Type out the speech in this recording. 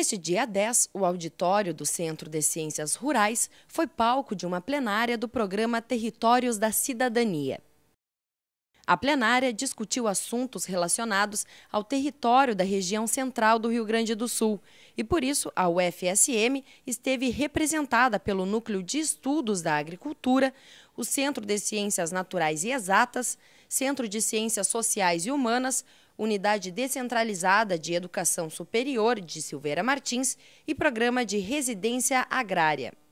Neste dia 10, o auditório do Centro de Ciências Rurais foi palco de uma plenária do programa Territórios da Cidadania. A plenária discutiu assuntos relacionados ao território da região central do Rio Grande do Sul e, por isso, a UFSM esteve representada pelo Núcleo de Estudos da Agricultura, o Centro de Ciências Naturais e Exatas, Centro de Ciências Sociais e Humanas, Unidade Descentralizada de Educação Superior de Silveira Martins e Programa de Residência Agrária.